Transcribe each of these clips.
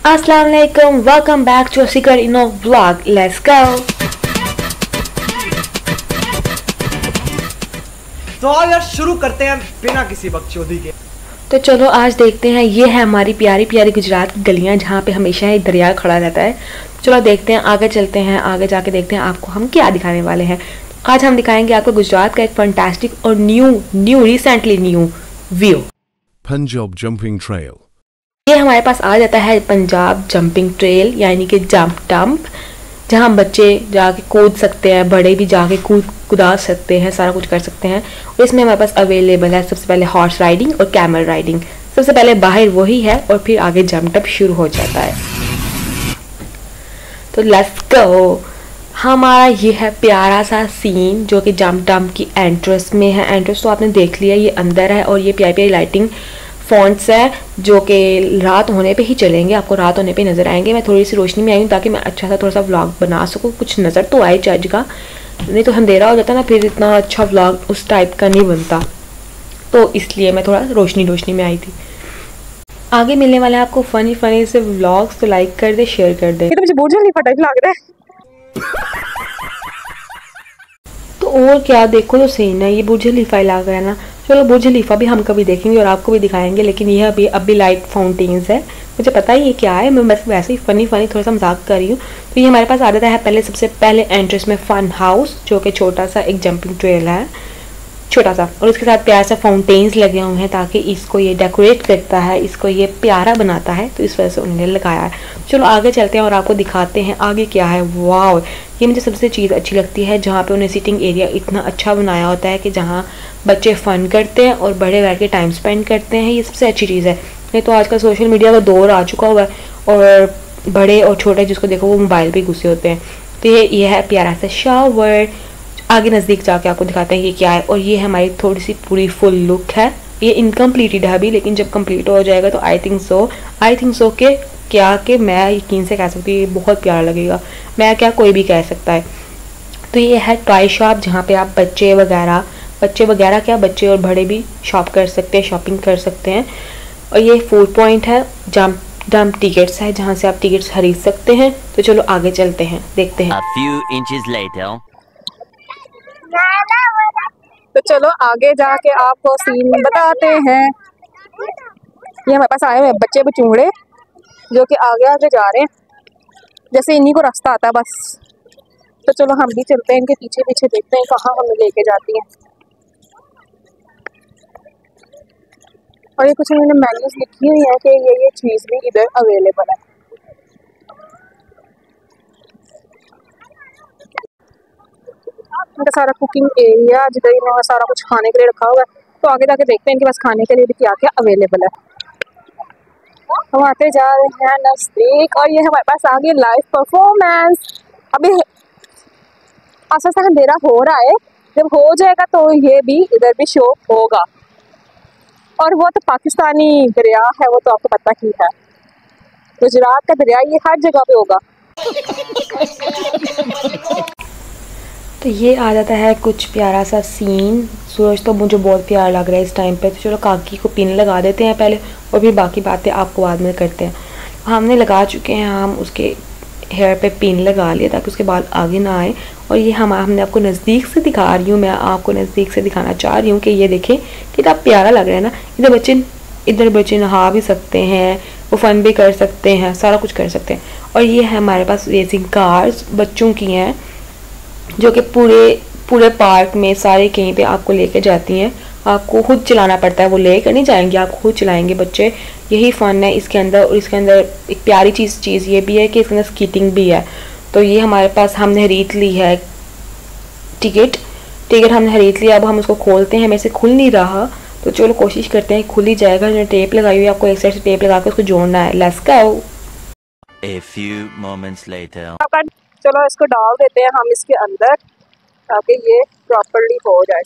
अस्सलाम वालेकुम, welcome back to Sikar इनो व्लॉग। Let's go. तो आज यार शुरू करते हैं बिना किसी बकचोदी के। तो चलो आज देखते हैं, ये है हमारी प्यारी प्यारी गुजरात की गलियां जहाँ पे हमेशा एक दरिया खड़ा रहता है। चलो देखते हैं, आगे चलते हैं, आगे जाके देखते हैं आपको हम क्या दिखाने वाले हैं। आज हम दिखाएंगे आपको गुजरात का एक फैंटास्टिक और recently new view, Punjab jumping trail. ये हमारे पास आ जाता है पंजाब जंपिंग ट्रेल, यानी कि जंप टम्प, जहाँ बच्चे जाके कूद सकते हैं, बड़े भी जाके कुदा सकते हैं, सारा कुछ कर सकते हैं। और इसमें हमारे पास अवेलेबल है सबसे पहले हॉर्स राइडिंग और कैमल राइडिंग। सबसे पहले बाहर वही है और फिर आगे जंप टप शुरू हो जाता है। तो लेट्स गो। हमारा ये है प्यारा सा सीन जो कि जंप टम्प की एंट्रेंस में है। एंट्रेंस तो आपने देख लिया, ये अंदर है और ये प्यारी प्यारी लाइटिंग फॉन्ट्स है जो कि रात होने पे ही चलेंगे, आपको रात होने पे नज़र आएंगे। मैं थोड़ी सी रोशनी में आई हूँ ताकि मैं अच्छा सा थोड़ा सा व्लॉग बना सकूँ, कुछ नज़र तो आए चर्च का, नहीं तो अंधेरा हो जाता ना, फिर इतना अच्छा व्लॉग उस टाइप का नहीं बनता। तो इसलिए मैं थोड़ा रोशनी में आई थी। आगे मिलने वाले हैं आपको फनी फनी से व्लॉग्स, तो लाइक कर दे, शेयर कर दे। तो मुझे बुर्ज खलीफा टाइप लग रहा है। तो और क्या, देखो तो सही ना, ये बुर्ज खलीफा लग रहा है ना। चलो बुर्ज खलीफा भी हम कभी देखेंगे और आपको भी दिखाएंगे, लेकिन यह अभी लाइट फाउंटेन्स है। मुझे पता ही ये क्या है, मैं बस वैसे ही फनी थोड़ा सा मजाक कर रही हूँ। तो ये हमारे पास आ जाता है पहले, सबसे पहले एंट्रेंस में फन हाउस, जो कि छोटा सा एक जंपिंग ट्रेल है, छोटा सा, और उसके साथ प्यार सा फाउंटेन्स लगे हुए हैं ताकि इसको ये डेकोरेट करता है, इसको ये प्यारा बनाता है, तो इस वजह से उन्होंने लगाया है। चलो आगे चलते हैं और आपको दिखाते हैं आगे क्या है। वाओ, ये मुझे सबसे चीज़ अच्छी लगती है, जहाँ पे उन्हें सिटिंग एरिया इतना अच्छा बनाया होता है कि जहाँ बच्चे फ़न करते हैं और बड़े बैठ के टाइम स्पेंड करते हैं। ये सबसे अच्छी चीज़ है। नहीं तो आजकल सोशल मीडिया का दौर आ चुका हुआ है और बड़े और छोटे जिसको देखो वो मोबाइल पर घुसे होते हैं। तो ये है प्यारा सा शावर। आगे नज़दीक जाके आपको दिखाते हैं ये क्या है। और ये हमारी थोड़ी सी पूरी फुल लुक है। ये इनकम्प्लीटेड है अभी, लेकिन जब कंप्लीट हो जाएगा तो आई थिंक सो के क्या कि मैं यकीन से कह सकती हूँ ये बहुत प्यारा लगेगा। मैं क्या, कोई भी कह सकता है। तो ये है टॉय शॉप, जहाँ पे आप बच्चे वगैरह क्या, बच्चे और बड़े भी शॉप कर सकते हैं, शॉपिंग कर सकते हैं। और ये फूड पॉइंट है, जंप टिकट्स है, जहाँ से आप टिकट्स खरीद सकते हैं। तो चलो आगे चलते हैं, देखते हैं। तो चलो आगे जाके आपको सीन बताते हैं। ये हमारे पास आए हुए बच्चे बचूड़े जो कि आगे आगे जा रहे हैं, जैसे इन्हीं को रास्ता आता है बस। तो चलो हम भी चलते हैं, इनके पीछे पीछे देखते हैं कहाँ हमें लेके जाती हैं। और ये कुछ इन्होंने मेन्यूज लिखी हुई है कि ये चीज़ भी इधर अवेलेबल है। इनका सारा कुकिंग एरिया जिधर इन्होंने सारा कुछ खाने के लिए रखा हुआ है। तो आगे जाके देखते हैं इनके पास खाने के लिए भी क्या क्या अवेलेबल है। हम आते जा रहे हैं नजदीक और ये हमारे पास आ गई लाइव परफॉर्मेंस। अभी आसा सा अंधेरा हो रहा है, जब हो जाएगा तो ये भी इधर भी शो होगा। और वो तो पाकिस्तानी दरिया है, वो तो आपको पता ही है, गुजरात का दरिया ये हर जगह पे होगा। तो ये आ जाता है कुछ प्यारा सा सीन। सूरज तो मुझे बहुत प्यारा लग रहा है इस टाइम पे। तो चलो काकी को पिन लगा देते हैं पहले, और फिर बाकी बातें आपको बाद में करते हैं। हमने लगा चुके हैं, हम उसके हेयर पे पिन लगा लिया ताकि उसके बाल आगे ना आए। और ये हमने आपको नज़दीक से दिखा रही हूँ, मैं आपको नज़दीक से दिखाना चाह रही हूँ कि ये देखें कितना प्यारा लग रहा है ना। इधर बच्चे नहा भी सकते हैं, वो फ़न भी कर सकते हैं, सारा कुछ कर सकते हैं। और ये है हमारे पास रेसिंग कार्स बच्चों की हैं, जो कि पूरे पार्क में सारे कहीं पे आपको लेके जाती हैं। आपको खुद चलाना पड़ता है, वो लेकर नहीं जाएंगे, आप खुद चलाएंगे बच्चे। यही फ़न है इसके अंदर। और इसके अंदर एक प्यारी चीज़ ये भी है कि इसके अंदर स्कीटिंग भी है। तो ये हमारे पास हमने खरीद ली है टिकट हमने खरीद लिया। अब हम उसको खोलते हैं, मेरे से खुल नहीं रहा, तो चलो कोशिश करते हैं खुल ही जाएगा। मैंने टेप लगाई हुई है, आपको एक साइड से टेप लगा के उसको जोड़ना है। Let's go. A few moments later. चलो इसको डाल देते हैं हम इसके अंदर ताकि ये प्रॉपर्ली हो जाए।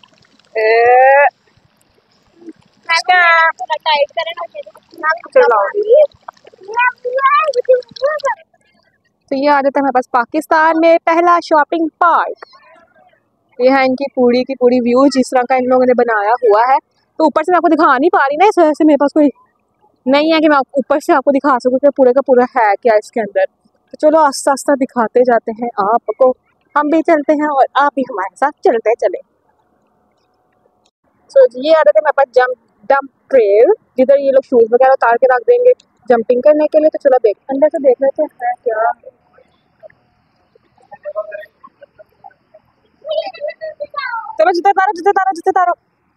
तो ये आ जाता है हमारे पास पाकिस्तान में पहला शॉपिंग पार्क। ये है इनकी पूरी की पूरी व्यू जिस तरह का इन लोगों ने बनाया हुआ है। तो ऊपर से मैं आपको दिखा नहीं पा रही ना, इस वजह से मेरे पास कोई नहीं है कि मैं ऊपर से आपको दिखा सकूँ कि पूरे का पूरा है क्या इसके अंदर। तो चलो आस्ता आस्ता दिखाते जाते हैं आपको, हम भी चलते हैं और आप भी हमारे साथ चलते चले। सो ये आ रहा था मेरे पास डंप ट्रेल, जिधर ये लोग शूज वगैरह उतार के रख देंगे जंपिंग करने के लिए। तो चलो अंदर से देख लेते हैं क्या। चलो जूते उतारो, जूते उतारो, जूते उतारो।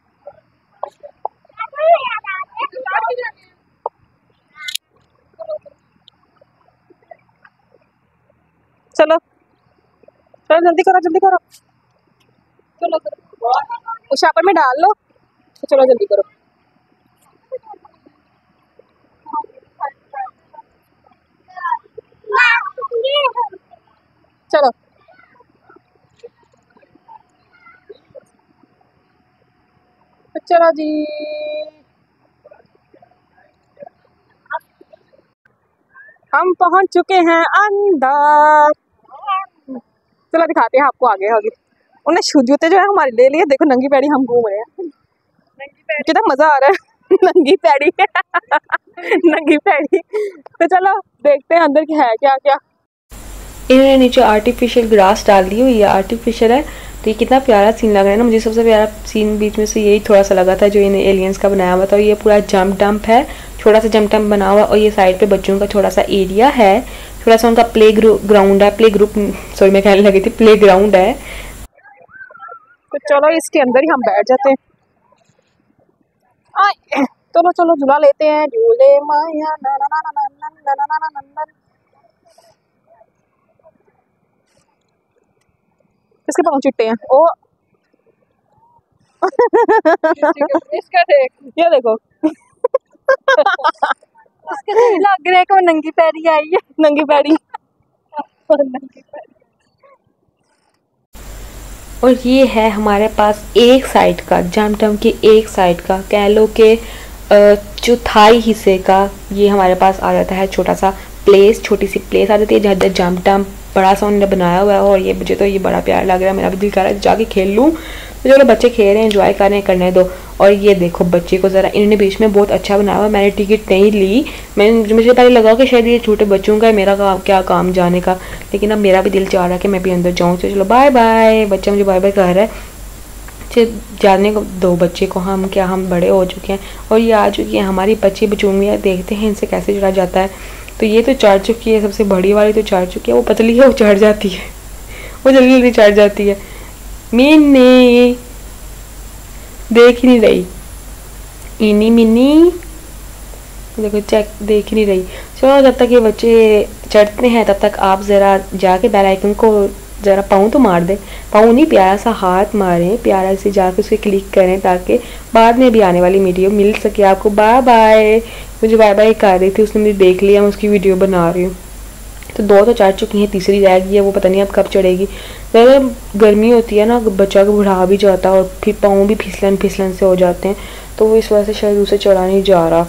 चलो चलो जल्दी करो, जल्दी करो। चलो उस शापर में डाल लो। तो चलो जल्दी करो। चलो चलो जी, हम पहुंच चुके हैं अंदर। चलो दिखाते हैं आपको आगे आगे। उन्हें जूते जो है हमारे ले लिए, देखो नंगी पैड़ी हम घूम रहे हैं, कितना मजा आ रहा है। नंगी पैड़ी नंगी पैड़ी। तो चलो देखते हैं अंदर क्या है क्या क्या। इन्होंने नीचे आर्टिफिशियल ग्रास डाल दी हुई है, आर्टिफिशियल है। तो ये कितना प्यारा सीन लग रहा है ना। मुझे सबसे प्यारा सीन बीच में से यही थोड़ा सा लगा था जो इन्हें एलियंस का बनाया हुआ था। ये पूरा जंप डंप है, छोटा सा जंप डंप बना हुआ, और ये साइड पे बच्चों का छोटा सा एरिया है, थोड़ा सा उनका प्ले ग्राउंड है, प्ले ग्रुप, सॉरी मैं कहने लगी थी प्ले ग्राउंड है। तो चलो इसके अंदर ही हम बैठ जाते हैं। चलो चलो झूला लेते हैं, झूले माया ना ना ना ना ना ना ना ना ना ना। इसके पाँव चिट्टे हैं ओ। इसका देख, ये देखो। उसके तो लग रहा है कि वो नंगी पैरी आई है, नंगी पैरी। और ये है हमारे पास एक साइड का जंप डंप की, एक साइड का कह लो कि चौथाई हिस्से का ये हमारे पास आ जाता है छोटा सा प्लेस, छोटी सी प्लेस आ जाती है जहाँ जंप डंप बड़ा सा उन्होंने बनाया हुआ है। और ये मुझे तो ये बड़ा प्यारा लग रहा है, मेरा भी दिल कर रहा है जाके खेल लूँ। तो चलो बच्चे खेल रहे हैं, एंजॉय कर रहे हैं, करने दो। और ये देखो बच्चे को ज़रा इन्होंने बीच में बहुत अच्छा बनाया हुआ है। मैंने टिकट नहीं ली, मुझे पहले लगा कि शायद ये छोटे बच्चों का है, मेरा क्या काम जाने का, लेकिन अब मेरा भी दिल चाह रहा है कि मैं भी अंदर जाऊँ। तो चलो बाय बाय, बच्चा मुझे बाय बाय कह रहा है। जाने को दो बच्चे को, हम बड़े हो चुके हैं और ये आ चुकी है हमारी बच्ची बचूंगियाँ। देखते हैं इनसे कैसे चढ़ा जाता है। तो ये तो चढ़ चुकी है, सबसे बड़ी वाली तो चढ़ चुकी है, वो पतली है वो चढ़ जाती है, वो जल्दी जल्दी चढ़ जाती है। मिनी देख ही नहीं रही, इनी मिनी देखो चेक देख ही नहीं रही। चलो जब तक ये बच्चे चढ़ते हैं तब तक आप ज़रा जाके बेल आइकन को ज़रा पाँव तो मार दें, पाँव नहीं प्यारा सा हाथ मारें, प्यारा से जाके उसे क्लिक करें ताकि बाद में भी आने वाली वीडियो मिल सके आपको। बाय बाय, मुझे बाय बाय कर रही थी, उसने मुझे देख लिया, मैं उसकी वीडियो बना रही हूँ। तो दो तो चढ़ चुकी हैं, तीसरी रहेगी है, वो पता नहीं अब कब चढ़ेगी। ज़्यादा गर्मी होती है ना, बच्चा को बुढ़ा भी जाता है और फिर पाँव भी फिसलन से हो जाते हैं, तो वो इस वजह से शायद उसे चढ़ा नहीं जा रहा।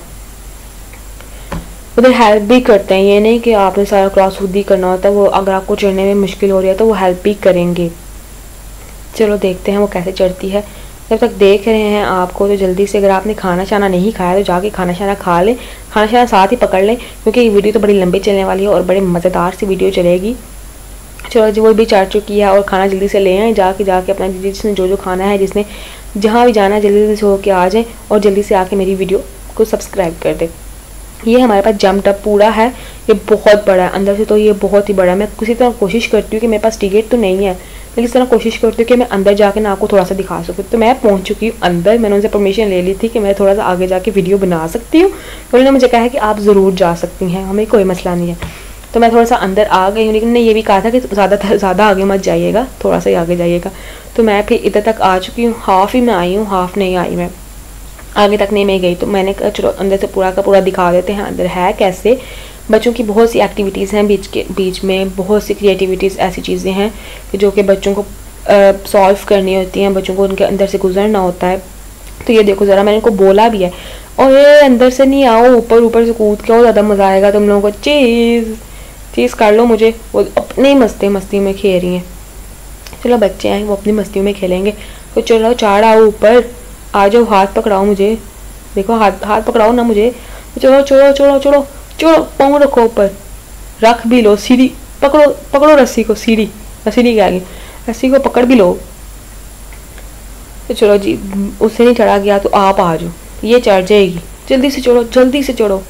उधर हेल्प भी करते हैं, ये नहीं कि आपने सारा क्रॉस खुद ही करना होता है, वो अगर आपको चढ़ने में मुश्किल हो रही है तो वो हेल्प भी करेंगे। चलो देखते हैं वो कैसे चढ़ती है। जब तक देख रहे हैं आपको तो जल्दी से, अगर आपने खाना शाना नहीं खाया तो जाके खाना शाना खा लें, खाना शाना साथ ही पकड़ लें, क्योंकि ये वीडियो तो बड़ी लंबी चलने वाली है और बड़े मज़ेदार सी वीडियो चलेगी। चलो जी वो भी चढ़ चुकी है और खाना जल्दी से ले आए, जाके अपना जिसने जो खाना है, जिसने जहाँ भी जाना है जल्दी से होके आ जाए और जल्दी से आके मेरी वीडियो को सब्सक्राइब कर दे। ये हमारे पास जंप टप पूरा है, ये बहुत बड़ा है, अंदर से तो ये बहुत ही बड़ा है। मैं किसी तरह कोशिश करती हूँ कि मेरे पास टिकट तो नहीं है, मैं किस तरह कोशिश करती हूँ कि मैं अंदर जाके ना आपको थोड़ा सा दिखा सकूँ। तो मैं पहुँच चुकी हूँ अंदर, मैंने उनसे परमिशन ले ली थी कि मैं थोड़ा सा आगे जाके वीडियो बना सकती हूँ। उन्होंने मुझे कहा है कि आप ज़रूर जा सकती हैं, हमें कोई मसला नहीं है। तो मैं थोड़ा सा अंदर आ गई हूँ, लेकिन मैंने ये भी कहा था कि ज़्यादा आगे मत जाइएगा, थोड़ा सा ही आगे जाइएगा। तो मैं फिर इधर तक आ चुकी हूँ, हाफ़ ही मैं आई हूँ, हाफ़ नहीं आई मैं, आगे तक नहीं मैं गई। तो मैंने कहा चलो अंदर से पूरा का पूरा दिखा देते हैं अंदर है कैसे। बच्चों की बहुत सी एक्टिविटीज़ हैं, बीच में बहुत सी क्रिएटिविटीज़, ऐसी चीज़ें हैं कि जो कि बच्चों को सॉल्व करनी होती हैं, बच्चों को उनके अंदर से गुजरना होता है। तो ये देखो ज़रा, मैंने इनको बोला भी है, और ये अंदर से नहीं आओ, ऊपर से कूद के और ज़्यादा मज़ा आएगा तुम लोगों को। चीज़ कर लो मुझे, वो अपनी मस्ती में खेल रही हैं। चलो बच्चे हैं वो अपनी मस्ती में खेलेंगे, तो चलो चढ़ आओ ऊपर, आ जाओ, हाथ पकड़ाओ मुझे, देखो हाथ पकड़ाओ ना मुझे। चलो चलो चलो चलो चलो, पाँव रखो ऊपर, रख भी लो, सीढ़ी पकड़ो, पकड़ो रस्सी को, सीढ़ी नहीं क्या गई, रस्सी को पकड़ भी लो। तो चलो जी, उससे नहीं चढ़ा गया तो आप आ जाओ, ये चढ़ जाएगी, जल्दी से चढ़ो, जल्दी से चढ़ो।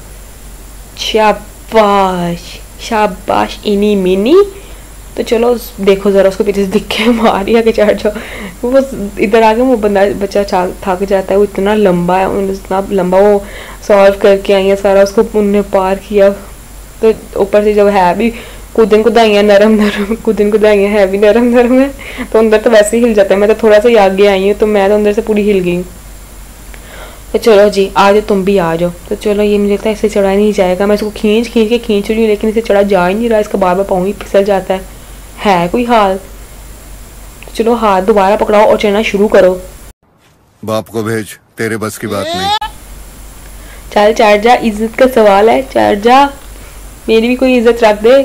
शाबाश शाबाश, इनी मिनी। तो चलो देखो ज़रा, उसको पीछे से दिख के मारिया के चढ़ जाओ। वो इधर आके वो बच्चा थक जाता है, वो इतना लंबा है, इतना लंबा वो सॉल्व करके आई है सारा, उसको उनने पार किया। तो ऊपर से जब है भी कूदन कुदाइयाँ नरम नरम, कूदन कुदाइयाँ है भी नरम नरम है, तो अंदर तो वैसे ही हिल जाता है। मैं तो थोड़ा सा ही आगे आई हूँ, तो मैं तो अंदर से पूरी हिल गई। तो चलो जी आ जाओ, तुम भी आ जाओ। तो चलो ये मुझे लगता है इसे चढ़ा नहीं जाएगा, मैं इसको खींच रही हूँ, लेकिन इसे चढ़ा जा ही नहीं रहा, इसका बार बार पाँव ही फिसल जाता है कोई हाल। तो चलो हाथ दोबारा पकड़ाओ और चढ़ना शुरू करो। बाप को भेज, तेरे बस की बात नहीं। चल चढ़ जा, इज्जत का सवाल है, चढ़ जा, मेरी भी कोई इज्जत रख दे।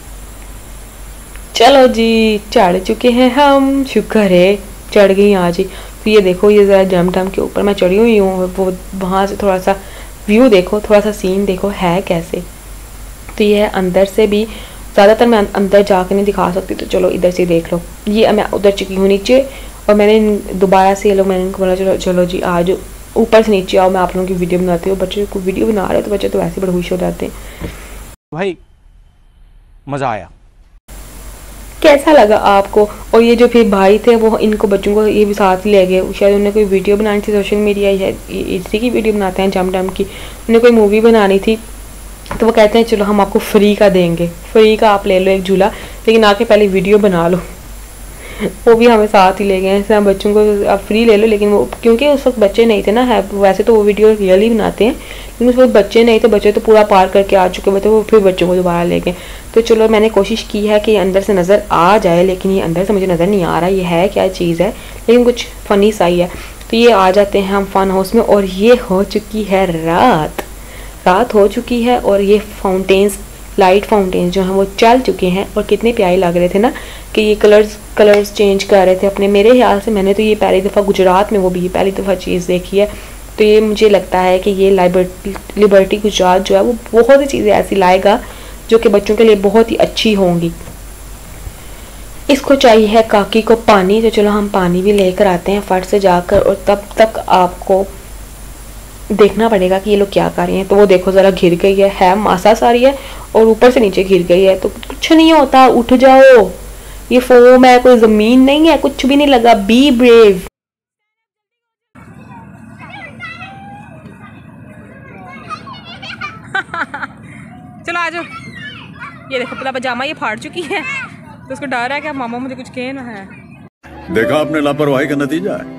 चलो जी चढ़ चुके हैं हम, शुक्र है चढ़ गई आज ही। तो ये देखो, ये ज़रा जम के ऊपर मैं चढ़ी हुई हूँ, वो वहाँ से थोड़ा सा व्यू देखो, थोड़ा सा सीन देखो है कैसे। तो ये है अंदर से भी, ज़्यादातर मैं अंदर जाके नहीं दिखा सकती, तो चलो इधर से देख लो। ये मैं उधर चुकी हूँ नीचे, और मैंने दोबारा से ये लोग, मैंने इनको बोला चलो चलो जी आज ऊपर से नीचे आओ, मैं आप लोगों की वीडियो बनाती हूँ। बच्चे को वीडियो बना रहे हो तो बच्चे तो वैसे बड़े खुश हो जाते हैं। भाई मजा आया। कैसा लगा आपको? और ये जो फिर भाई थे वो इनको बच्चों को ये भी साथ ही ले गए, शायद उन्हें कोई वीडियो बनानी थी, सोशल मीडिया इसी की वीडियो बनाते हैं जम की, उन्हें कोई मूवी बनानी थी, तो वो कहते हैं चलो हम आपको फ्री का देंगे, फ्री का आप ले लो एक झूला, लेकिन आके पहले वीडियो बना लो। वो भी हमें साथ ही ले गए, ऐसे बच्चों को आप फ्री ले लो, लेकिन वो क्योंकि उस वक्त बच्चे नहीं थे ना, है वैसे तो वो वीडियो रियली बनाते हैं, लेकिन उस वक्त बच्चे नहीं थे, बच्चे तो पूरा पार करके आ चुके थे, वो फिर बच्चों को दोबारा ले गए। तो चलो मैंने कोशिश की है कि अंदर से नज़र आ जाए, लेकिन ये अंदर से मुझे नज़र नहीं आ रहा ये है क्या चीज़ है, लेकिन कुछ फ़नी सा ही है। तो ये आ जाते हैं हम फ़न हाउस में, और ये हो चुकी है रात हो चुकी है, और ये फाउंटेन्स, लाइट फाउंटेन्स जो हैं वो चल चुके हैं, और कितने प्यारे लग रहे थे ना कि ये कलर्स चेंज कर रहे थे अपने। मेरे ख्याल से मैंने तो ये पहली दफ़ा गुजरात में, वो भी ये पहली दफ़ा चीज़ देखी है। तो ये मुझे लगता है कि ये लिबर्टी गुजरात जो है वो बहुत ही चीज़ें ऐसी लाएगा जो कि बच्चों के लिए बहुत ही अच्छी होंगी। इसको चाहिए है काकी को पानी, तो चलो हम पानी भी लेकर आते हैं फट से जाकर, और तब तक आपको देखना पड़ेगा कि ये लोग क्या कर रहे हैं। तो वो देखो ज़रा घिर गई है मासा सारी है, और ऊपर से नीचे घिर गई है, तो कुछ नहीं होता, उठ जाओ, ये फोम है, कोई ज़मीन नहीं है, कुछ भी नहीं लगा, बी ब्रेव। चलो आ जाओ। ये देखो पूरा पजामा ये फाड़ चुकी है, तो उसको डर है कि मामा मुझे कुछ कहे ना है। देखा आपने लापरवाही का नतीजा है।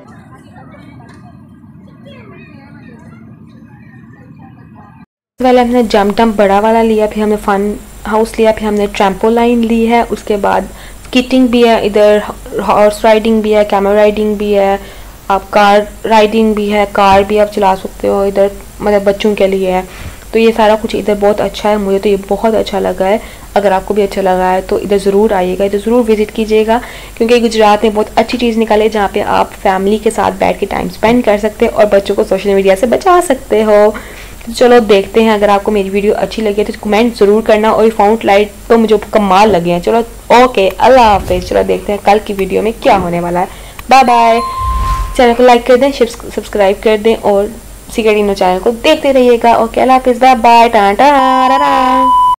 पहले हमने जंप बड़ा वाला लिया, फिर हमने फन हाउस लिया, फिर हमने ट्रैम्पोलाइन ली है, उसके बाद स्कीटिंग भी है, इधर हॉर्स राइडिंग भी है, कैमल राइडिंग भी है, आप कार राइडिंग भी है, कार भी आप चला सकते हो इधर, मतलब बच्चों के लिए है। तो ये सारा कुछ इधर बहुत अच्छा है, मुझे तो ये बहुत अच्छा लगा है। अगर आपको भी अच्छा लगा है तो इधर ज़रूर आइएगा, इधर ज़रूर विज़िट कीजिएगा, क्योंकि गुजरात में बहुत अच्छी चीज़ निकाले जहाँ पे आप फैमिली के साथ बैठ के टाइम स्पेंड कर सकते हो और बच्चों को सोशल मीडिया से बचा सकते हो। तो चलो देखते हैं, अगर आपको मेरी वीडियो अच्छी लगी तो कमेंट ज़रूर करना, और ये फाउंट लाइट तो मुझे कमाल लगे हैं। चलो ओके, अल्लाह हाफिज़। चलो देखते हैं कल की वीडियो में क्या होने वाला है। Bye bye. चैनल को लाइक कर दें, सब्सक्राइब कर दें, और सीक्रेट इनो चैनल को देखते रहिएगा। ओके, अल्लाह हाफिज़, बाय बाय, टाटा।